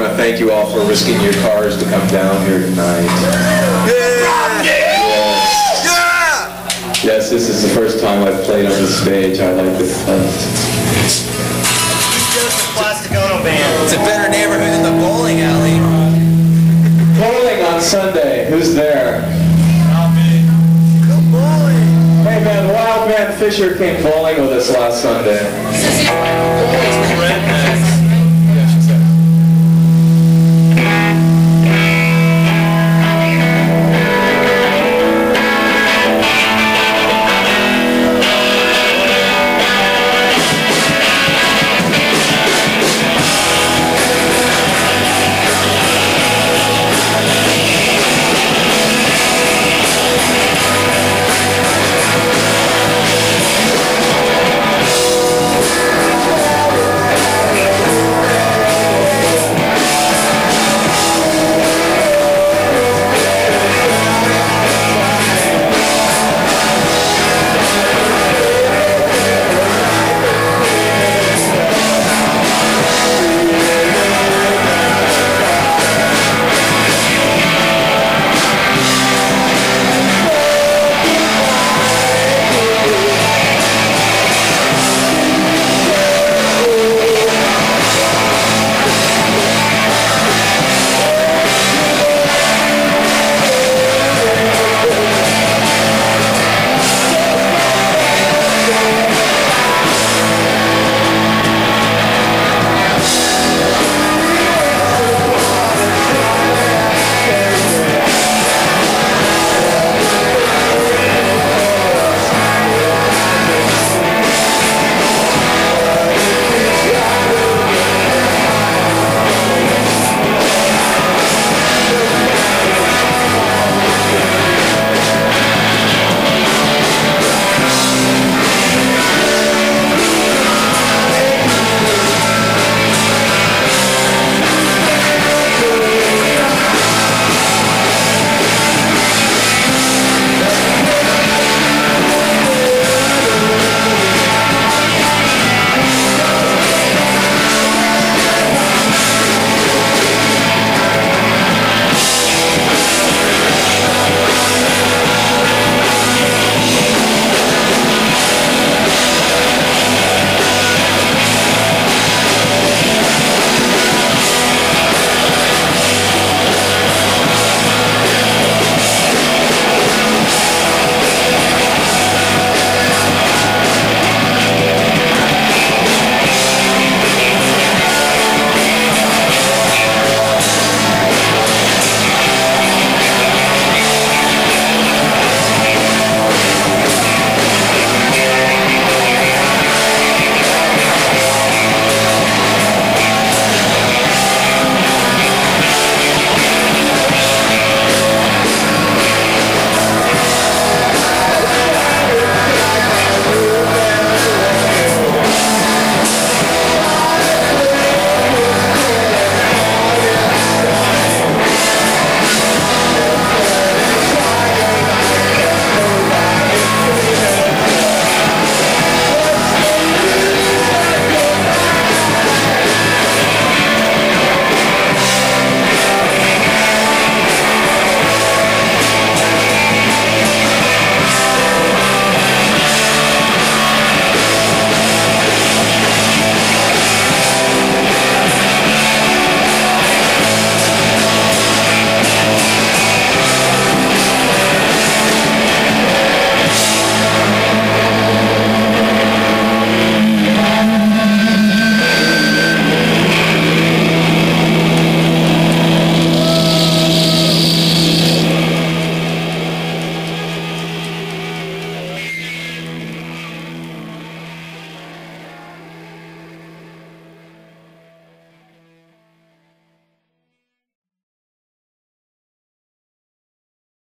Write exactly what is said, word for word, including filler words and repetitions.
want to thank you all for risking your cars to come down here tonight. Yeah! Yes. Yeah! Yes, this is the first time I've played on the stage. I like this. Uh, Plastic Ono Band. It's a better neighborhood than the bowling alley. bowling on Sunday. Who's there? Go bowling! Hey man, Wild Man Fisher came bowling with us last Sunday.